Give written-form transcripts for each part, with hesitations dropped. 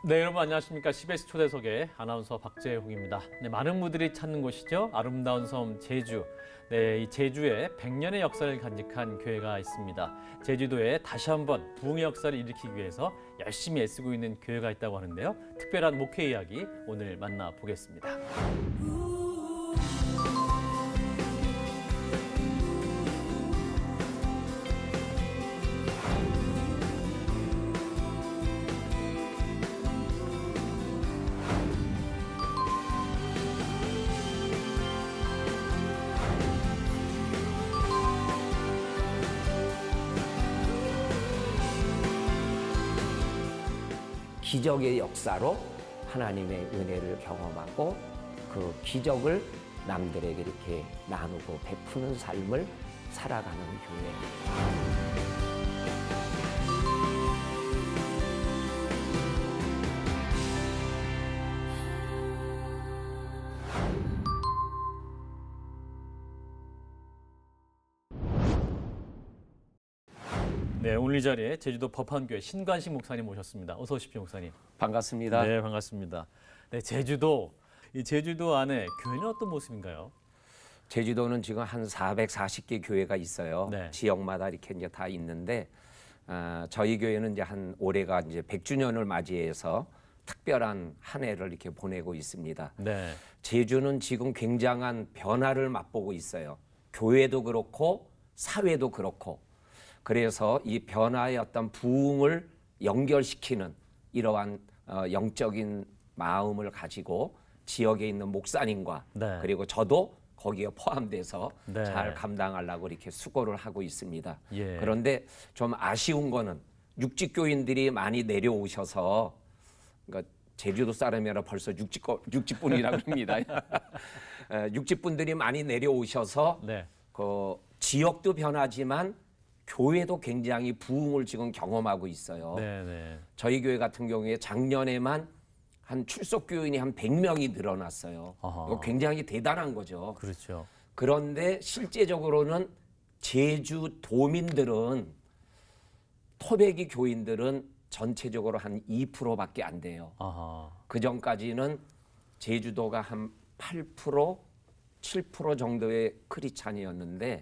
네, 여러분 안녕하십니까. CBS 초대석의 아나운서 박재홍입니다. 네, 많은 분들이 찾는 곳이죠. 아름다운 섬 제주. 네, 이 제주에 100년의 역사를 간직한 교회가 있습니다. 제주도에 다시 한번 부흥의 역사를 일으키기 위해서 열심히 애쓰고 있는 교회가 있다고 하는데요. 특별한 목회 이야기 오늘 만나보겠습니다. 기적의 역사로 하나님의 은혜를 경험하고 그 기적을 남들에게 이렇게 나누고 베푸는 삶을 살아가는 교회. 네, 오늘 이 자리에 제주도 법한교회 신관식 목사님 모셨습니다. 어서 오십시오, 목사님. 반갑습니다. 네, 반갑습니다. 네, 제주도. 이 제주도 안에 교회는 어떤 모습인가요? 제주도는 지금 한 440개 교회가 있어요. 네. 지역마다 이렇게 이제 다 있는데 저희 교회는 이제 올해가 이제 100주년을 맞이해서 특별한 한 해를 이렇게 보내고 있습니다. 네. 제주는 지금 굉장한 변화를 맛보고 있어요. 교회도 그렇고 사회도 그렇고. 그래서 이 변화의 어떤 부흥을 연결시키는 이러한 영적인 마음을 가지고 지역에 있는 목사님과 네. 그리고 저도 거기에 포함돼서 네. 잘 감당하려고 이렇게 수고를 하고 있습니다. 예. 그런데 좀 아쉬운 거는 육직교인들이 많이 내려오셔서 그러니까 제주도 사람이라 벌써 육직분이라고 합니다. 육직분들이 많이 내려오셔서 네. 그 지역도 변하지만 교회도 굉장히 부흥을 지금 경험하고 있어요. 네, 네. 저희 교회 같은 경우에 작년에만 한 출석 교인이 한 100명이 늘어났어요. 아하. 이거 굉장히 대단한 거죠. 그렇죠. 그런데 실제적으로는 제주 도민들은 토백이 교인들은 전체적으로 한 2%밖에 안 돼요. 아하. 그 전까지는 제주도가 한 8%, 7% 정도의 크리스찬이었는데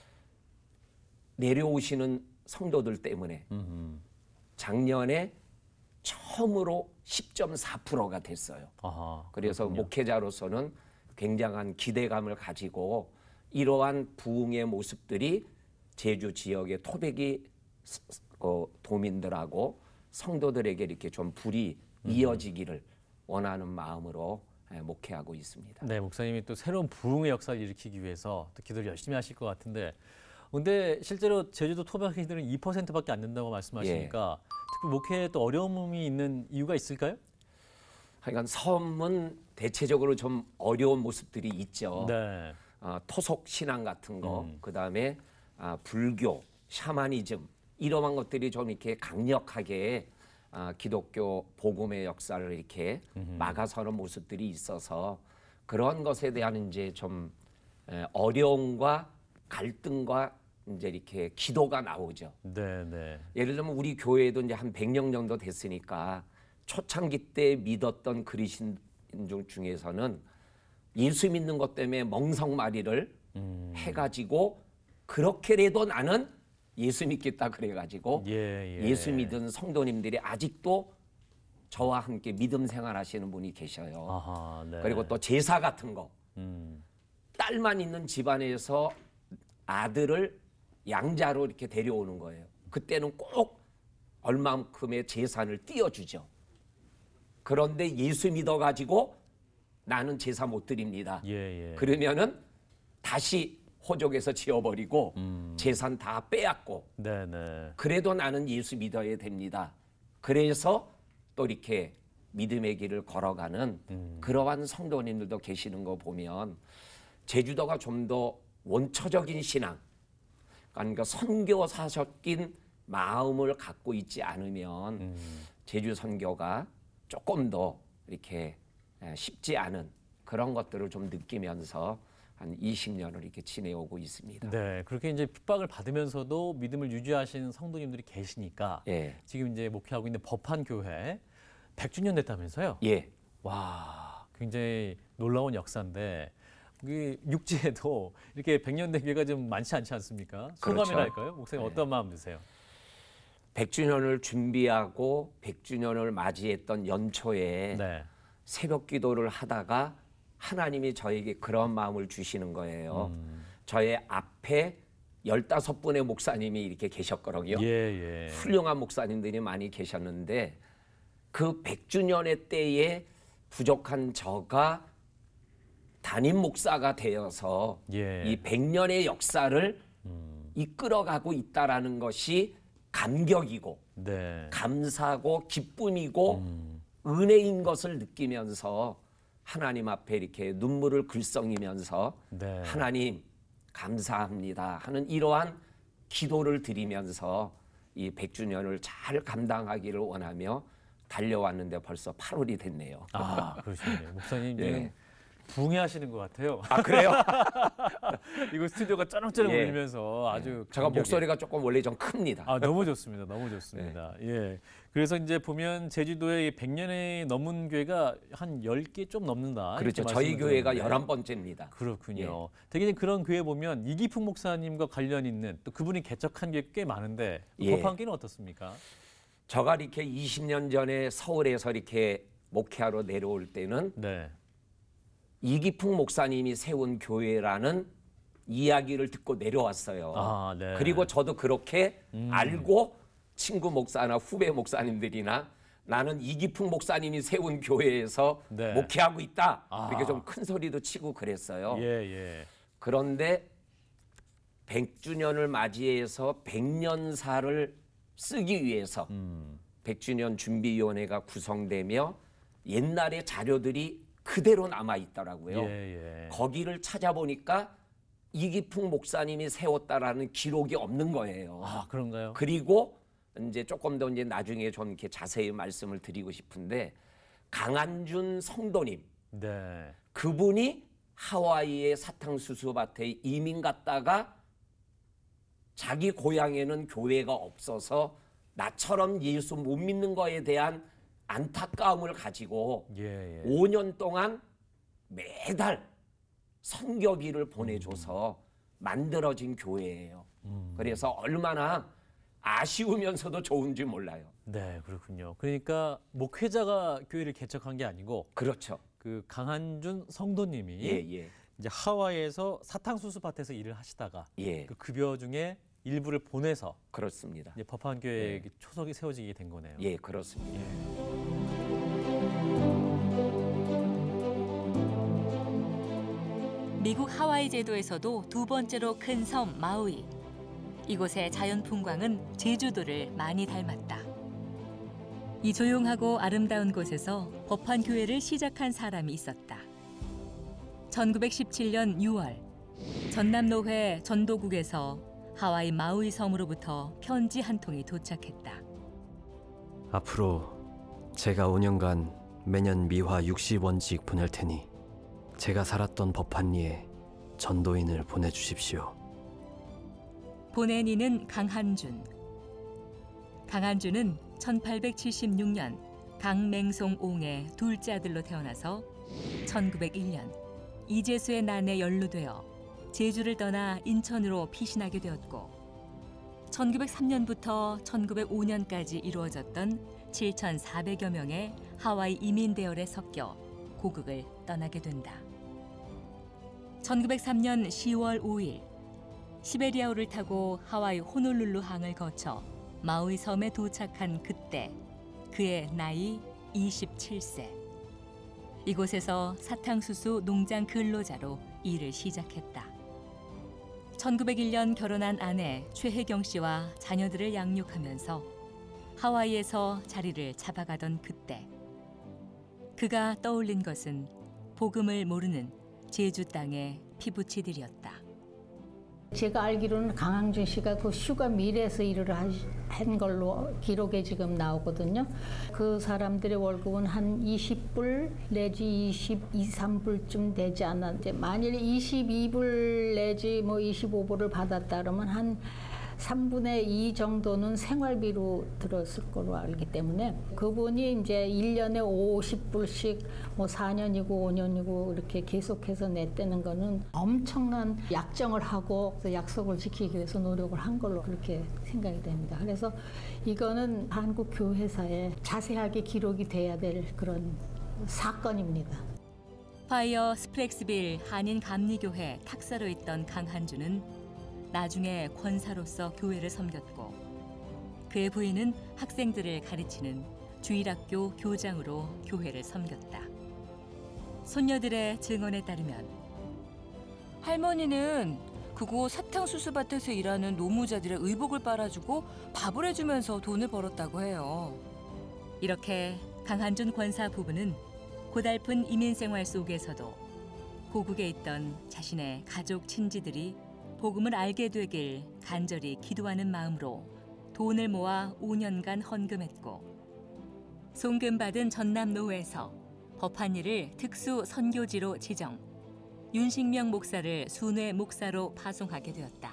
내려오시는 성도들 때문에 작년에 처음으로 10.4%가 됐어요. 아하. 그래서 그렇군요. 목회자로서는 굉장한 기대감을 가지고 이러한 부흥의 모습들이 제주 지역의 토백이 도민들하고 성도들에게 이렇게 좀 불이 이어지기를 원하는 마음으로 목회하고 있습니다. 네, 목사님이 또 새로운 부흥의 역사를 일으키기 위해서 또 기도를 열심히 하실 것 같은데, 근데 실제로 제주도 토박이들은 2%밖에 안 된다고 말씀하시니까 특히 목회에 또 어려움이 있는 이유가 있을까요? 하여간 섬은 대체적으로 좀 어려운 모습들이 있죠. 네. 토속 신앙 같은 거, 그다음에 불교, 샤머니즘 이러한 것들이 좀 이렇게 강력하게 기독교 복음의 역사를 이렇게 막아서는 모습들이 있어서 그런 것에 대한 이제 좀 어려움과 갈등과 이제 이렇게 기도가 나오죠. 네, 네. 예를 들면 우리 교회에도 이제 한 100년 정도 됐으니까 초창기 때 믿었던 그리스도인 중에서는 예수 믿는 것 때문에 멍석마리를 해가지고 그렇게라도 나는 예수 믿겠다 그래가지고 예수 믿은 성도님들이 아직도 저와 함께 믿음 생활하시는 분이 계셔요. 아하, 네. 그리고 또 제사 같은 거 딸만 있는 집안에서 아들을 양자로 이렇게 데려오는 거예요. 그때는 꼭 얼만큼의 재산을 띄워주죠. 그런데 예수 믿어가지고 나는 제사 못 드립니다. 예, 예. 그러면은 다시 호족에서 지어버리고 재산 다 빼앗고 네, 네. 그래도 나는 예수 믿어야 됩니다. 그래서 또 이렇게 믿음의 길을 걸어가는 그러한 성도님들도 계시는 거 보면 제주도가 좀 더 원초적인 신앙, 그러니까 선교사적인 마음을 갖고 있지 않으면 제주 선교가 조금 더 이렇게 쉽지 않은 그런 것들을 좀 느끼면서 한 20년을 이렇게 지내오고 있습니다. 네, 그렇게 이제 핍박을 받으면서도 믿음을 유지하시는 성도님들이 계시니까 예. 지금 이제 목회하고 있는 법한 교회, 100주년 됐다면서요? 예. 와, 굉장히 놀라운 역사인데 이 육지에도 이렇게 100년 된 교회가 좀 많지 않지 않습니까? 그렇죠. 소감이랄까요? 목사님 네. 어떤 마음 드세요? 100주년을 준비하고 100주년을 맞이했던 연초에 네. 새벽 기도를 하다가 하나님이 저에게 그런 마음을 주시는 거예요. 저의 앞에 15분의 목사님이 이렇게 계셨거든요. 예, 예. 훌륭한 목사님들이 많이 계셨는데 그 100주년의 때에 부족한 저가 담임 목사가 되어서 예. 이 100년의 역사를 이끌어가고 있다라는 것이 감격이고 네. 감사고 기쁨이고 은혜인 것을 느끼면서 하나님 앞에 이렇게 눈물을 글썽이면서 네. 하나님 감사합니다 하는 이러한 기도를 드리면서 이 100주년을 잘 감당하기를 원하며 달려왔는데 벌써 8월이 됐네요. 아, 그러시네요. 목사님 예. 지금 붕해하시는 것 같아요. 아 그래요? 이거 스튜디오가 쩌렁쩌렁 예. 울리면서 아주 제가 감격이- 목소리가 조금 원래 좀 큽니다. 아, 너무 좋습니다. 너무 좋습니다. 예. 그래서 이제 보면 제주도에 100년이 넘은 교회가 한 10개 좀 넘는다. 그렇죠. 이렇게 저희 말씀을 교회가 드렸는데. 11번째입니다. 그렇군요. 대개는 그런 교회 보면 이기풍 목사님과 관련 있는 또 그분이 개척한 게 꽤 많은데 예. 법한교는 어떻습니까? 저가 이렇게 20년 전에 서울에서 이렇게 목회하러 내려올 때는 네. 이기풍 목사님이 세운 교회라는 이야기를 듣고 내려왔어요. 아, 네. 그리고 저도 그렇게 알고 친구 목사나 후배 목사님들이나 나는 이기풍 목사님이 세운 교회에서 네. 목회하고 있다. 아. 이렇게 좀 큰 소리도 치고 그랬어요. 예, 예. 그런데 100주년을 맞이해서 100년사를 쓰기 위해서 100주년 준비위원회가 구성되며 옛날의 자료들이 그대로 남아 있더라고요. 예, 예. 거기를 찾아보니까 이기풍 목사님이 세웠다라는 기록이 없는 거예요. 아, 그런가요? 그리고 이제 조금 더 이제 나중에 좀 이렇게 자세히 말씀을 드리고 싶은데 강한준 성도님 네. 그분이 하와이의 사탕수수밭에 이민 갔다가 자기 고향에는 교회가 없어서 나처럼 예수 못 믿는 거에 대한 안타까움을 가지고 예, 예. 5년 동안 매달 선교비를 보내줘서 만들어진 교회예요. 그래서 얼마나 아쉬우면서도 좋은지 몰라요. 네, 그렇군요. 그러니까 목회자가 교회를 개척한 게 아니고 그렇죠. 그 강한준 성도님이 예, 예, 이제 하와이에서 사탕수수 밭에서 일을 하시다가 예, 그 급여 중에 일부를 보내서 그렇습니다. 이제 법한교회 초석이 세워지게 된 거네요. 예, 그렇습니다. 미국 하와이 제도에서도 두 번째로 큰 섬 마우이. 이곳의 자연 풍광은 제주도를 많이 닮았다. 이 조용하고 아름다운 곳에서 법한 교회를 시작한 사람이 있었다. 1917년 6월 전남노회 전도국에서 하와이 마우이 섬으로부터 편지 한 통이 도착했다. 앞으로 제가 5년간 매년 미화 60원씩 보낼 테니 제가 살았던 법한리에 전도인을 보내주십시오. 보낸 이는 강한준. 강한준은 1876년 강맹송 옹의 둘째 아들로 태어나서 1901년 이재수의 난에 연루되어 제주를 떠나 인천으로 피신하게 되었고 1903년부터 1905년까지 이루어졌던 7,400여 명의 하와이 이민 대열에 섞여 고국을 떠나게 된다. 1903년 10월 5일 시베리아호를 타고 하와이 호놀룰루 항을 거쳐 마우이 섬에 도착한 그때 그의 나이 27세. 이곳에서 사탕수수 농장 근로자로 일을 시작했다. 1901년 결혼한 아내 최혜경 씨와 자녀들을 양육하면서 하와이에서 자리를 잡아가던 그때 그가 떠올린 것은 복음을 모르는 제주 땅의 피부치들이었다. 제가 알기로는 강항준 씨가 그 슈가 밀에서 일을 한 걸로 기록에 지금 나오거든요. 그 사람들의 월급은 한 20불 내지 22, 3불쯤 되지 않았는데 만일에 22불 내지 뭐 25불을 받았다 그러면 한 3분의 2 정도는 생활비로 들었을 거로 알기 때문에 그분이 이제 1년에 50불씩 뭐 4년이고 5년이고 이렇게 계속해서 냈다는 거는 엄청난 약정을 하고 약속을 지키기 위해서 노력을 한 걸로 그렇게 생각이 됩니다. 그래서 이거는 한국 교회사에 자세하게 기록이 돼야 될 그런 사건입니다. 파이어 스프렉스빌 한인 감리교회 탁사로 있던 강한주는 나중에 권사로서 교회를 섬겼고 그의 부인은 학생들을 가르치는 주일학교 교장으로 교회를 섬겼다. 손녀들의 증언에 따르면 할머니는 그곳 사탕수수밭에서 일하는 노무자들의 의복을 빨아주고 밥을 해주면서 돈을 벌었다고 해요. 이렇게 강한준 권사 부부는 고달픈 이민 생활 속에서도 고국에 있던 자신의 가족 친지들이 복음을 알게 되길 간절히 기도하는 마음으로 돈을 모아 5년간 헌금했고 송금받은 전남노회에서 법한 일을 특수 선교지로 지정, 윤식명 목사를 순회 목사로 파송하게 되었다.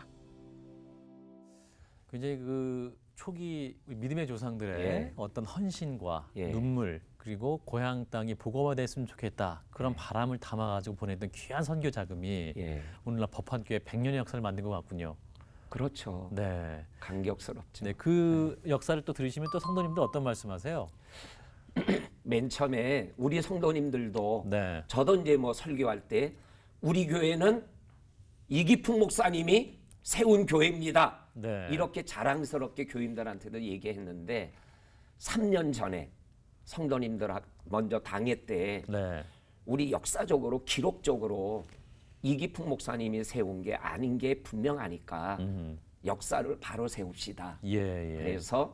굉장히 그 초기 믿음의 조상들의 예. 어떤 헌신과 예. 눈물 그리고 고향 땅이 복음화됐으면 좋겠다 그런 바람을 담아가지고 보냈던 귀한 선교 자금이 예. 오늘날 법한교회 100년의 역사를 만든 것 같군요. 그렇죠. 네. 감격스럽죠. 네, 그 역사를 또 들으시면 또 성도님들 어떤 말씀하세요? 맨 처음에 우리 성도님들도 네. 저도 이제 뭐 설교할 때 우리 교회는 이기풍 목사님이 세운 교회입니다. 네. 이렇게 자랑스럽게 교인들한테도 얘기했는데 3년 전에 성도님들 먼저 당회 때 네. 우리 역사적으로 기록적으로 이기풍 목사님이 세운 게 아닌 게 분명하니까 역사를 바로 세웁시다. 예, 예. 그래서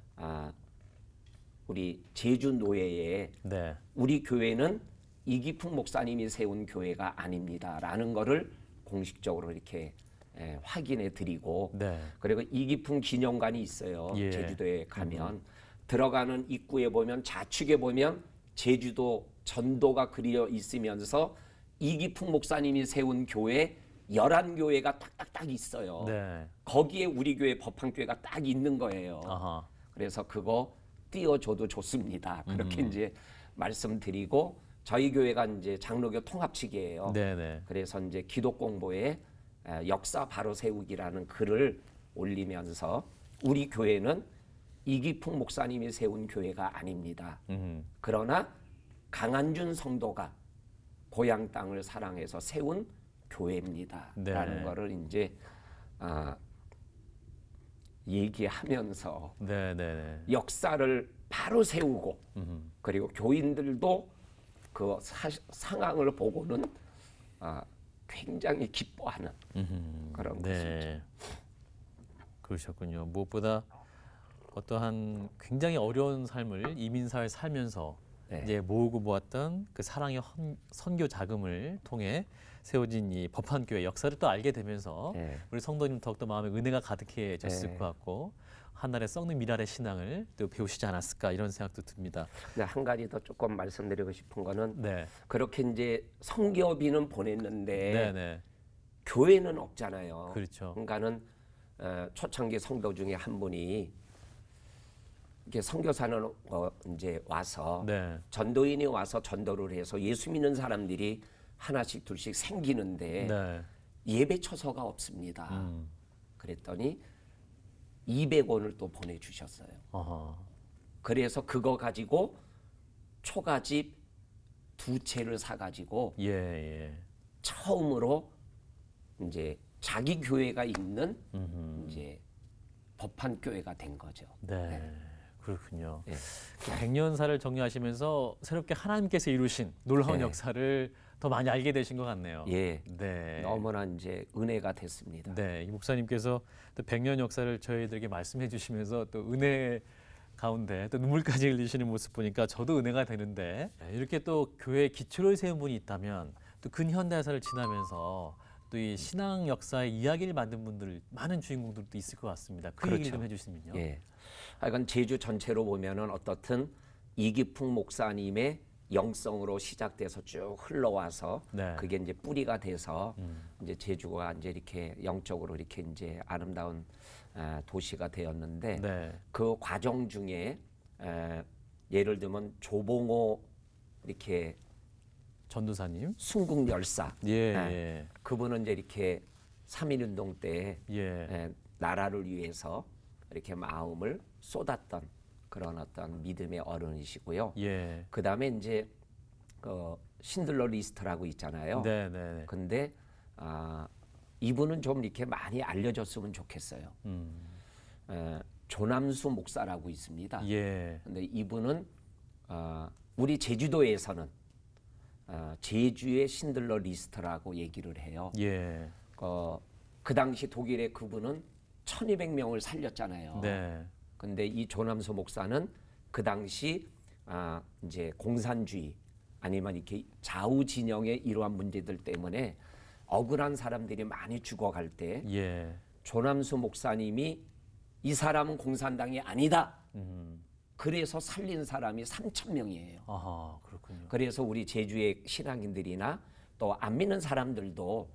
우리 제주 노예에 네. 우리 교회는 이기풍 목사님이 세운 교회가 아닙니다라는 거를 공식적으로 이렇게 확인해 드리고 네. 그리고 이기풍 기념관이 있어요. 예. 제주도에 가면 들어가는 입구에 보면 좌측에 보면 제주도 전도가 그려 있으면서 이기풍 목사님이 세운 교회 11교회가 딱딱딱 있어요. 네. 거기에 우리 교회 법한교회가 딱 있는 거예요. 아하. 그래서 그거 띄워줘도 좋습니다. 그렇게 이제 말씀드리고 저희 교회가 이제 장로교 통합측이에요. 네네. 그래서 이제 기독공보에 역사 바로 세우기라는 글을 올리면서 우리 교회는 이기풍 목사님이 세운 교회가 아닙니다. 그러나 강한준 성도가 고향 땅을 사랑해서 세운 교회입니다. 네. 라는 거를 이제 얘기하면서 네네. 역사를 바로 세우고 그리고 교인들도 그 상황을 보고는 굉장히 기뻐하는 그런 것이죠. 네. 그러셨군요. 무엇보다 어떠한 굉장히 어려운 삶을 이민사회에 살면서 네. 이제 모으고 모았던 그 사랑의 선교 자금을 통해 세워진 이 법한교회 역사를 또 알게 되면서 네. 우리 성도님 더욱더 마음에 은혜가 가득해졌을 네. 것 같고 한날의 썩는 미랄의 신앙을 또 배우시지 않았을까 이런 생각도 듭니다. 근데 한 가지 더 조금 말씀드리고 싶은 거는 네. 그렇게 이제 성교비는 보냈는데 네네. 교회는 없잖아요. 그렇죠. 그러니까는 초창기 성도 중에 한 분이 이렇게 선교사는 이제 와서 네. 전도인이 와서 전도를 해서 예수 믿는 사람들이 하나씩 둘씩 생기는데 네. 예배 처소가 없습니다. 그랬더니 200원을 또 보내주셨어요. 어허. 그래서 그거 가지고 초가집 2채를 사가지고 예, 예. 처음으로 이제 자기 교회가 있는 이제 법한 교회가 된 거죠. 네. 그렇군요. 네. 100년사를 정리하시면서 새롭게 하나님께서 이루신 놀라운 네. 역사를 더 많이 알게 되신 것 같네요. 예, 네. 너무나 이제 은혜가 됐습니다. 네, 이 목사님께서 또 100년 역사를 저희들에게 말씀해 주시면서 또 은혜 가운데 또 눈물까지 흘리시는 모습 보니까 저도 은혜가 되는데 이렇게 또 교회의 기초를 세운 분이 있다면 또 근현대사를 지나면서 또 이 신앙 역사의 이야기를 만든 분들 많은 주인공들도 있을 것 같습니다. 그 얘기를 그렇죠. 좀 해주시면요. 예, 하여간 제주 전체로 보면은 어떻든 이기풍 목사님의 영성으로 시작돼서 쭉 흘러와서 네. 그게 이제 뿌리가 돼서 이제 제주가 이제 이렇게 영적으로 이렇게 이제 아름다운 도시가 되었는데 네. 그 과정 중에 예를 들면 조봉호 이렇게 전도사님. 순국 열사 예. 네. 예. 그분은 이제 이렇게 3.1운동 때 예. 나라를 위해서 이렇게 마음을 쏟았던 그런 어떤 믿음의 어른이시고요. 예. 그 다음에 이제 신들러 리스트라고 있잖아요. 네, 네. 근데 이분은 좀 이렇게 많이 알려졌으면 좋겠어요. 조남수 목사라고 있습니다. 예. 근데 이분은 우리 제주도에서는 제주의 신들러 리스트라고 얘기를 해요. 예. 그 당시 독일의 그분은 1200명을 살렸잖아요. 네. 근데 이 조남수 목사는 그 당시 이제 공산주의 아니면 이렇게 좌우 진영의 이러한 문제들 때문에 억울한 사람들이 많이 죽어갈 때 예. 조남수 목사님이 이 사람은 공산당이 아니다. 그래서 살린 사람이 3,000명이에요. 아하, 그렇군요. 그래서 우리 제주의 신앙인들이나 또 안 믿는 사람들도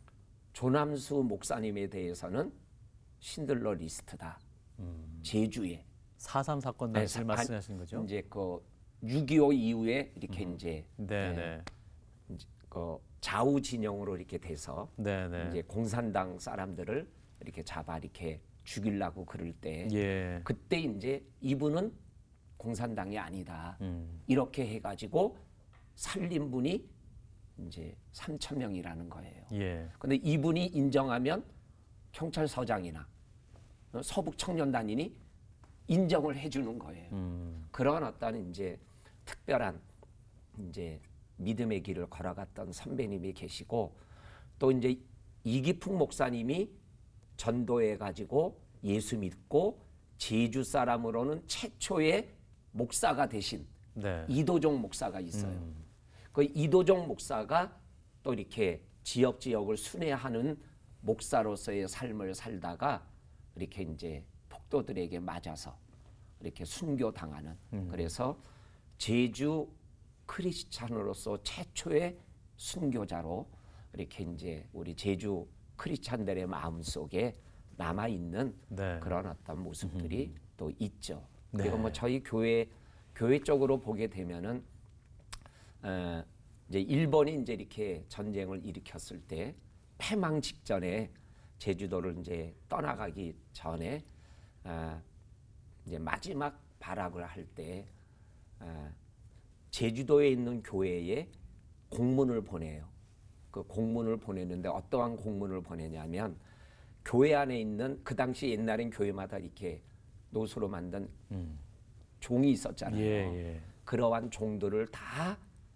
조남수 목사님에 대해서는 신들러 리스트다. 제주에 4.3 사건 네, 당시를 말씀하시는 거죠? 이제 그 6.25 이후에 이렇게 이제 네, 네. 그 좌우 진영으로 이렇게 돼서 네, 네. 이제 공산당 사람들을 이렇게 잡아 이렇게 죽이려고 그럴 때 예. 그때 이제 이분은 공산당이 아니다. 음. 이렇게 해가지고 살린 분이 이제 3,000명이라는 거예요. 예. 근데 이분이 인정하면 경찰서장이나 서북 청년단인이 인정을 해주는 거예요. 그런 어떤 이제 특별한 이제 믿음의 길을 걸어갔던 선배님이 계시고 또 이제 이기풍 목사님이 전도해 가지고 예수 믿고 제주 사람으로는 최초의 목사가 되신 네. 이도종 목사가 있어요. 그 이도종 목사가 또 이렇게 지역을 순회하는 목사로서의 삶을 살다가 이렇게 이제 폭도들에게 맞아서 이렇게 순교당하는 그래서 제주 크리스찬으로서 최초의 순교자로 이렇게 이제 우리 제주 크리스찬들의 마음 속에 남아 있는 네. 그런 어떤 모습들이 또 있죠. 네. 그리고 뭐 저희 교회 쪽으로 보게 되면은 이제 일본이 이제 이렇게 전쟁을 일으켰을 때 패망 직전에 제주도를 이제 떠나가기 전에 이제 마지막 발악을 할 때 제주도에 있는 교회에 공문을 보내요. 그 공문을 보냈는데 어떠한 공문을 보내냐면 교회 안에 있는 그 당시 옛날엔 교회마다 이렇게 노수로 만든 종이 있었잖아요. 예. 그러한 종들을 다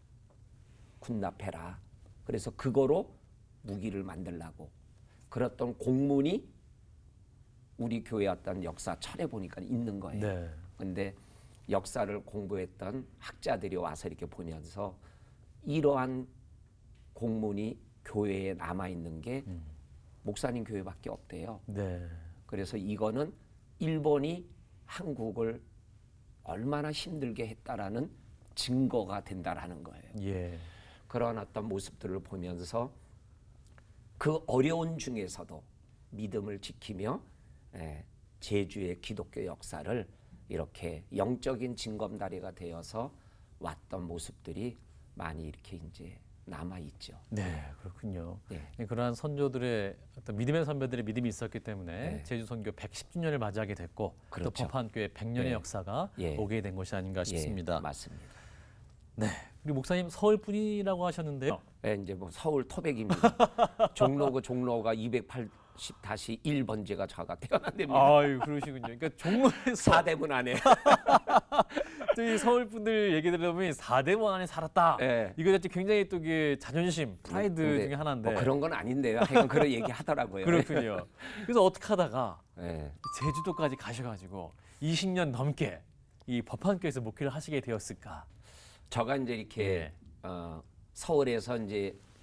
군납해라. 그래서 그거로 무기를 만들라고. 그랬던 공문이 우리 교회 어떤 역사 철에 보니까 있는 거예요. 네. 근데 역사를 공부했던 학자들이 와서 이렇게 보면서 이러한 공문이 교회에 남아 있는 게 목사님 교회밖에 없대요. 네. 그래서 이거는 일본이 한국을 얼마나 힘들게 했다라는 증거가 된다라는 거예요. 예. 그런 어떤 모습들을 보면서 그 어려운 중에서도 믿음을 지키며 제주의 기독교 역사를 이렇게 영적인 징검다리가 되어서 왔던 모습들이 많이 이렇게 이제 남아 있죠. 네, 그렇군요. 네. 그러한 선조들의 어떤 믿음의 선배들의 믿음이 있었기 때문에 네. 제주 선교 110주년을 맞이하게 됐고 또 그렇죠. 법한교회 100년의 네. 역사가 예. 오게 된 것이 아닌가 싶습니다. 예, 맞습니다. 네. 그리고 목사님 서울 분이라고 하셨는데요. 네, 이제 뭐 서울 토백입니다. 종로가 280-1번지가 저가 태어난 데입니다. 아유, 그러시군요. 그러니까 종로에서 사대문 안에. 또 이 서울 분들 얘기 들어보면 4대문 안에 살았다. 네. 이거 자체 굉장히 또 그 자존심, 프라이드 근데 중에 하나인데. 뭐 그런 건 아닌데요. 하여간 그런 얘기 하더라고요. 그렇군요. 그래서 어떻게 하다가 네. 제주도까지 가셔가지고 20년 넘게 이 법한교회에서 목회를 하시게 되었을까? 저가 이제 이렇게 예. 서울에서 이제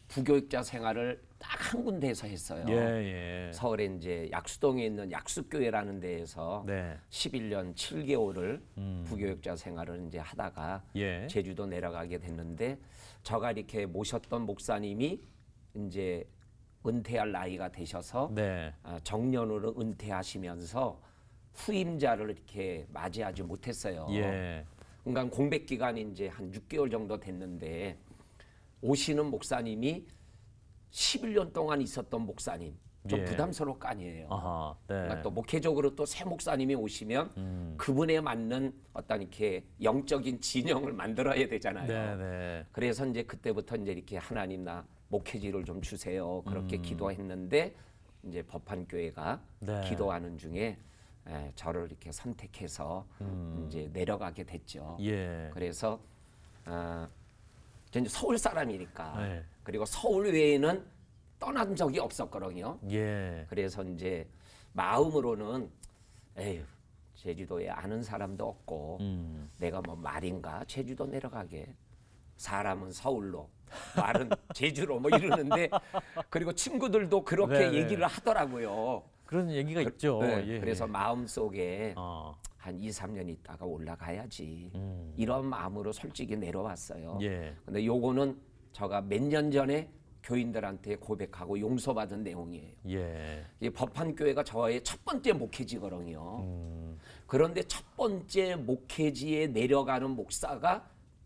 부교육자 생활을 딱 한 군데에서 했어요. 예, 예. 서울에 이제 약수동에 있는 약수교회라는 데에서 네. 11년 7개월을 부교육자 생활을 이제 하다가 예. 제주도 내려가게 됐는데 저가 이렇게 모셨던 목사님이 이제 은퇴할 나이가 되셔서 네. 정년으로 은퇴하시면서 후임자를 이렇게 맞이하지 못했어요. 예. 그러니까 공백 기간이 이제 한 6개월 정도 됐는데 오시는 목사님이 11년 동안 있었던 목사님 좀 예. 부담스러울 거 아니에요. 아하. 네. 그러니까 또 목회적으로 또 새 목사님이 오시면 그분에 맞는 어떤 이렇게 영적인 진영을 만들어야 되잖아요. 네, 네. 그래서 이제 그때부터 이제 이렇게 하나님 나 목회지를 좀 주세요. 그렇게 기도했는데 이제 법한교회가 네. 기도하는 중에 저를 이렇게 선택해서 이제 내려가게 됐죠. 예. 그래서 저는 서울 사람이니까 네. 그리고 서울 외에는 떠난 적이 없었거든요. 예. 그래서 이제 마음으로는 에휴 제주도에 아는 사람도 없고 내가 뭐 말인가 제주도 내려가게 사람은 서울로 말은 제주로 뭐 이러는데 그리고 친구들도 그렇게 네, 네. 얘기를 하더라고요. 그런 얘기가 있죠. 네, 예. 그래서 마음속에 어. 한 2, 3년 있다가 올라가야지 이런 마음으로 솔직히 내려왔어요. 예. 근데 요거는 제가 몇 년 전에 교인들한테 고백하고 용서받은 내용이에요. 예. 이 법한교회가 저의 첫 번째 목회지거든요. 그런데 첫 번째 목회지에 내려가는 목사가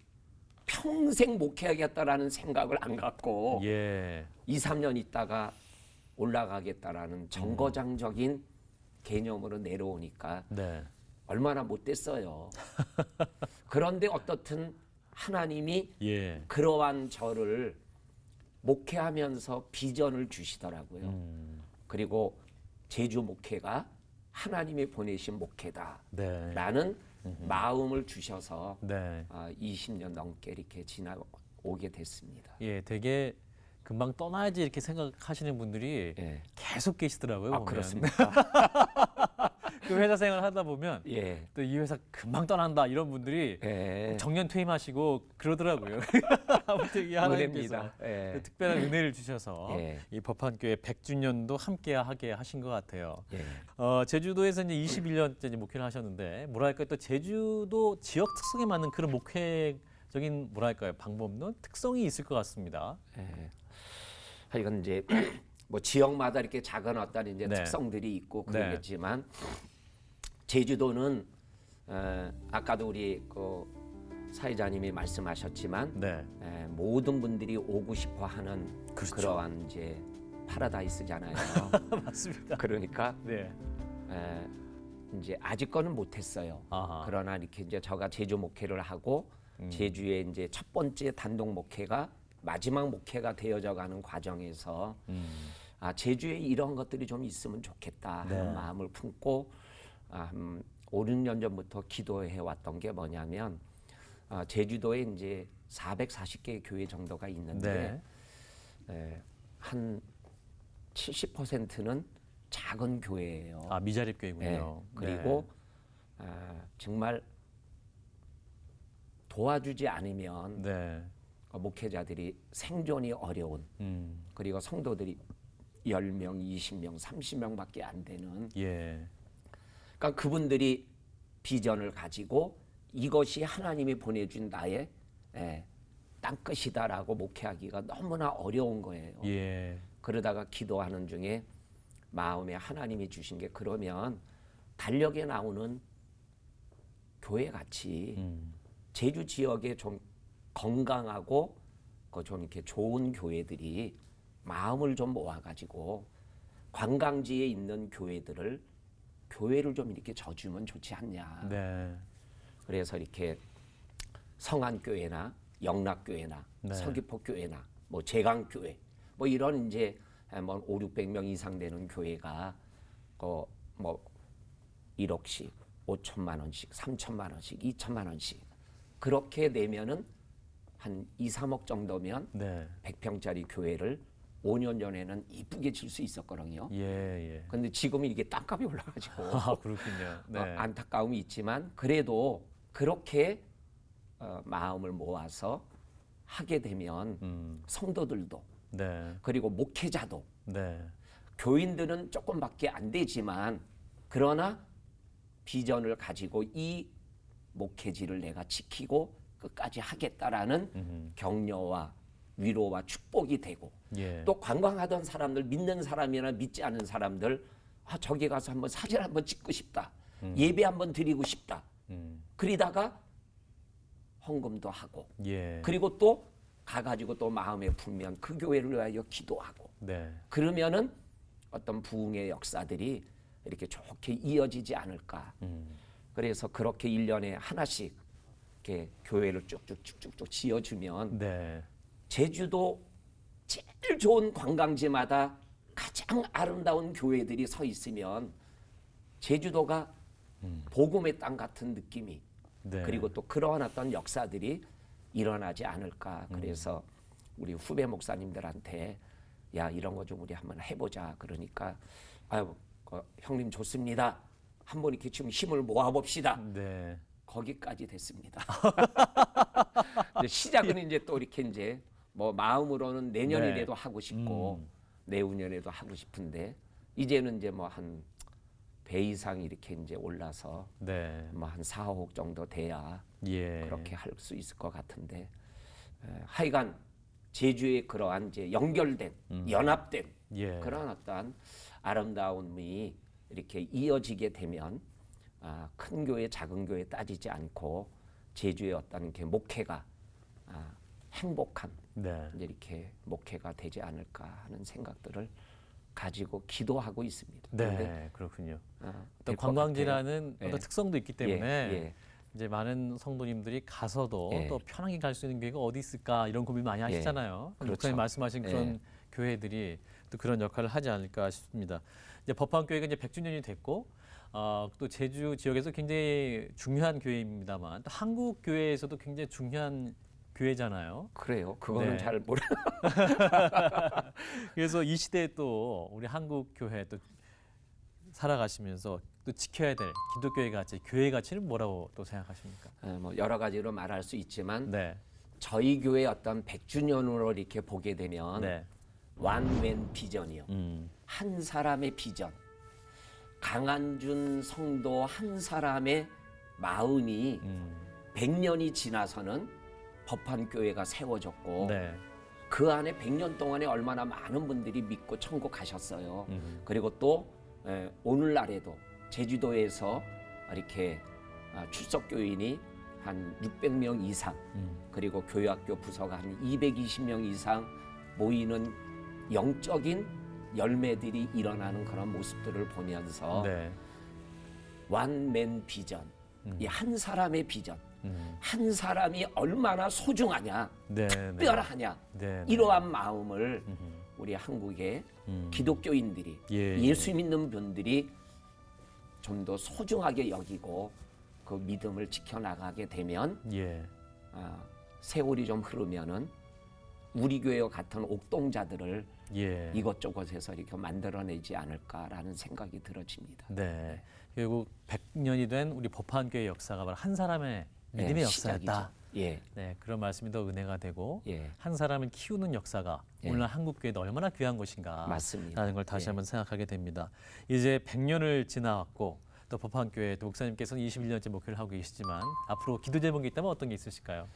평생 목회하겠다라는 생각을 안 갖고 예. 2, 3년 있다가 올라가겠다라는 정거장적인 개념으로 내려오니까 네. 얼마나 못됐어요. 그런데 어떻든 하나님이 예. 그러한 저를 목회하면서 비전을 주시더라고요. 그리고 제주 목회가 하나님이 보내신 목회다라는 네. 마음을 주셔서 네. 20년 넘게 이렇게 지나오게 됐습니다. 예, 되게 금방 떠나야지 이렇게 생각하시는 분들이 예. 계속 계시더라고요. 보면. 그렇습니까? 그 회사 생활 하다 보면 예. 또 이 회사 금방 떠난다 이런 분들이 예. 정년 퇴임하시고 그러더라고요. 아무튼 이 하나님께서 은혜입니다. 예. 특별한 은혜를 주셔서 예. 이 법한교회 100주년도 함께하게 하신 것 같아요. 예. 제주도에서 이제 21년째 이제 목회를 하셨는데 뭐랄까 또 제주도 지역 특성에 맞는 그런 목회적인 뭐랄까요 방법론 특성이 있을 것 같습니다. 예. 하여간 이제 뭐 지역마다 이렇게 작은 어떤 이제 네. 특성들이 있고 그러겠지만 제주도는 아까도 우리 그 사회자님이 말씀하셨지만 네. 모든 분들이 오고 싶어하는 그렇죠. 그러한 이제 파라다이스잖아요. 맞습니다. 그러니까 네. 이제 아직 거는 못했어요. 아하. 그러나 이렇게 이제 제가 제주 목회를 하고 제주에 이제 첫 번째 단독 목회가 마지막 목회가 되어져가는 과정에서 제주에 이런 것들이 좀 있으면 좋겠다 하는 네. 마음을 품고 5, 6년 전부터 기도해 왔던 게 뭐냐면 제주도에 이제 440개의 교회 정도가 있는데 한 70%는 작은 교회예요. 미자립 교회군요. 네. 그리고 정말 도와주지 않으면 네. 목회자들이 생존이 어려운 그리고 성도들이 10명, 20명, 30명밖에 안 되는 예. 그러니까 그분들이 비전을 가지고 이것이 하나님이 보내준 나의 땅끝이다라고 목회하기가 너무나 어려운 거예요. 예. 그러다가 기도하는 중에 마음에 하나님이 주신 게 그러면 달력에 나오는 교회 같이 제주 지역에 좀 건강하고 좀 이렇게 좋은 교회들이 마음을 좀 모아가지고 관광지에 있는 교회를 좀 이렇게 져주면 좋지 않냐. 네. 그래서 이렇게 성안교회나 영락교회나 네. 서귀포교회나 뭐 제강교회 뭐 이런 이제 뭐 5, 600명 이상 되는 교회가 뭐 1억씩 5천만 원씩 3천만 원씩 2천만 원씩 그렇게 내면은 한 2, 3억 정도면 네. 100평짜리 교회를 5년 전에는 이쁘게 질 수 있었거든요. 예, 예. 근데 지금은 이게 땅값이 올라가지고 그렇군요. 네. 안타까움이 있지만 그래도 그렇게 마음을 모아서 하게 되면 성도들도 네. 그리고 목회자도 네. 교인들은 조금밖에 안 되지만 그러나 비전을 가지고 이 목회지를 내가 지키고 끝까지 하겠다라는 격려와 위로와 축복이 되고 예. 또 관광하던 사람들 믿는 사람이나 믿지 않은 사람들 저기 가서 한번 사진 한번 찍고 싶다. 예배 한번 드리고 싶다. 그러다가 헌금도 하고 예. 그리고 또 가가지고 또 마음에 품면 그 교회를 위하여 기도하고 네. 그러면은 어떤 부흥의 역사들이 이렇게 좋게 이어지지 않을까. 그래서 그렇게 1년에 하나씩 이렇게 교회를 쭉쭉쭉쭉 지어주면 네. 제주도 제일 좋은 관광지마다 가장 아름다운 교회들이 서 있으면 제주도가 복음의 땅 같은 느낌이 네. 그리고 또 그러한 어떤 역사들이 일어나지 않을까. 그래서 우리 후배 목사님들한테 야 이런 거 좀 우리 한번 해보자. 그러니까 아유 형님 좋습니다. 한번 이렇게 좀 힘을 모아봅시다. 네. 거기까지 됐습니다. 이제 시작은 이제 또 이렇게 이제 뭐 마음으로는 내년이라도 하고 싶고 내후년에도 하고 싶은데 이제는 이제 뭐 한 배 이상 이렇게 이제 올라서 네. 뭐 한 4, 5억 정도 돼야 예. 그렇게 할 수 있을 것 같은데 하여간 제주의 그러한 이제 연결된 연합된 예. 그런 어떤 아름다움이 이렇게 이어지게 되면 큰 교회 작은 교회 따지지 않고 제주의 어떤 이렇게 목회가 행복한 네. 이제 이렇게 목회가 되지 않을까 하는 생각들을 가지고 기도하고 있습니다. 네. 그렇군요. 될것 어떤 관광지라는 예. 어떤 특성도 있기 때문에 예. 이제 많은 성도님들이 가서도 예. 또 편하게 갈 수 있는 교회가 어디 있을까 이런 고민 많이 하시잖아요. 그렇죠. 목사님 말씀하신 예. 그런 교회들이 또 그런 역할을 하지 않을까 싶습니다. 이제 법화교회가 이제 100주년이 됐고 또 제주 지역에서 굉장히 중요한 교회입니다만 또 한국 교회에서도 굉장히 중요한 교회잖아요. 그래요. 그거는 네. 잘 모르. 그래서 이 시대에 또 우리 한국 교회 또 살아가시면서 또 지켜야 될 기독교의 가치, 교회의 가치는 뭐라고 또 생각하십니까? 뭐 여러 가지로 말할 수 있지만 네. 저희 교회 어떤 100주년으로 이렇게 보게 되면 네. 완맨 비전이요. 한 사람의 비전. 강한준 성도 한 사람의 마음이 100년이 지나서는 법한교회가 세워졌고 네. 그 안에 100년 동안에 얼마나 많은 분들이 믿고 천국 가셨어요. 그리고 또 오늘날에도 제주도에서 이렇게 출석교인이 한 600명 이상 그리고 교회학교 부서가 한 220명 이상 모이는 영적인 열매들이 일어나는 그런 모습들을 보면서 네. 완맨 비전, 이 한 사람의 비전, 한 사람이 얼마나 소중하냐, 네. 특별하냐 네. 이러한 마음을 우리 한국의 기독교인들이 예. 예수 믿는 분들이 좀 더 소중하게 여기고 그 믿음을 지켜나가게 되면 예. 세월이 좀 흐르면은 우리 교회와 같은 옥동자들을 예. 이것저것에서 이렇게 만들어내지 않을까라는 생각이 들어집니다. 네. 결국 100년이 된 우리 법한교회 역사가 바로 한 사람의 믿음의 네, 역사였다. 시작이죠. 예, 네, 그런 말씀이 더 은혜가 되고 예, 한 사람을 키우는 역사가 예. 오늘날 한국교회도 얼마나 귀한 것인가 맞습니다. 라는 걸 다시 예. 한번 생각하게 됩니다. 이제 100년을 지나왔고 또 법한교회 또 목사님께서는 21년째 목회를 하고 계시지만 앞으로 기도 제목이 있다면 어떤 게 있으실까요?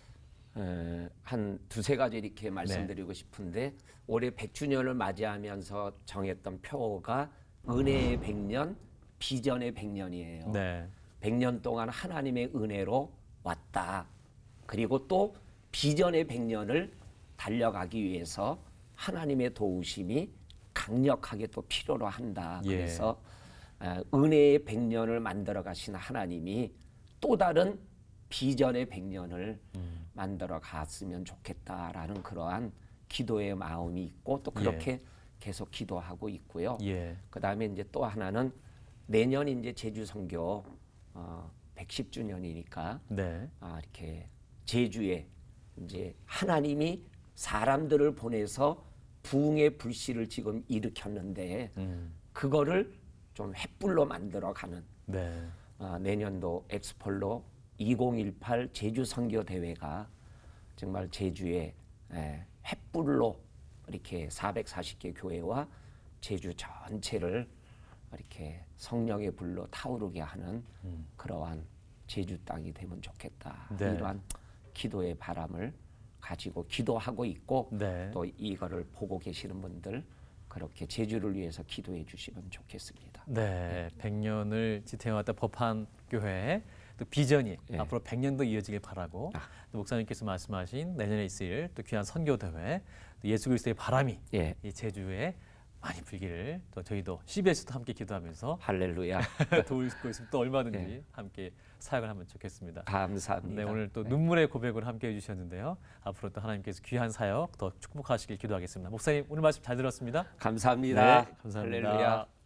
한 두세 가지 이렇게 말씀드리고 싶은데 올해 100주년을 맞이하면서 정했던 표가 은혜의 100년, 비전의 100년이에요. 네. 100년 동안 하나님의 은혜로 왔다. 그리고 또 비전의 100년을 달려가기 위해서 하나님의 도우심이 강력하게 또 필요로 한다. 예. 그래서 은혜의 100년을 만들어 가신 하나님이 또 다른 비전의 100년을 만들어 갔으면 좋겠다라는 그러한 기도의 마음이 있고 또 그렇게 계속 기도하고 있고요. 예. 그다음에 이제 또 하나는 내년 이제 제주 선교 110주년이니까 네. 이렇게 제주에 이제 하나님이 사람들을 보내서 부흥의 불씨를 지금 일으켰는데 그거를 좀 횃불로 만들어가는 네. 내년도 엑스폴로 2018 제주 선교 대회가 정말 제주에 횃불로 이렇게 440개 교회와 제주 전체를 이렇게 성령의 불로 타오르게 하는 그러한 제주 땅이 되면 좋겠다. 네. 이러한 기도의 바람을 가지고 기도하고 있고 네. 또 이거를 보고 계시는 분들 그렇게 제주를 위해서 기도해 주시면 좋겠습니다. 네, 100년을 지탱해왔던 법한 교회 또 비전이 예. 앞으로 100년도 이어지길 바라고 또 목사님께서 말씀하신 내년에 있을 또 귀한 선교 대회 또 예수 그리스도의 바람이 예. 이 제주에 많이 불기를 또 저희도 CBS도 함께 기도하면서 할렐루야. 도울 수 있으면 또 얼마든지 예. 함께 사역을 하면 좋겠습니다. 감사합니다. 네, 오늘 또 눈물의 고백을 함께 해주셨는데요. 앞으로 또 하나님께서 귀한 사역 더 축복하시길 기도하겠습니다. 목사님 오늘 말씀 잘 들었습니다. 감사합니다. 네, 감사합니다. 할렐루야.